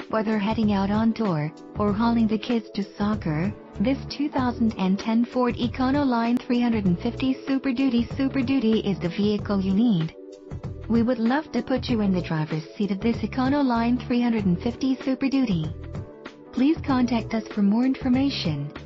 Whether heading out on tour or hauling the kids to soccer, this 2010 Ford Econoline 350 Super Duty is the vehicle you need. We would love to put you in the driver's seat of this Econoline 350 Super Duty. Please contact us for more information.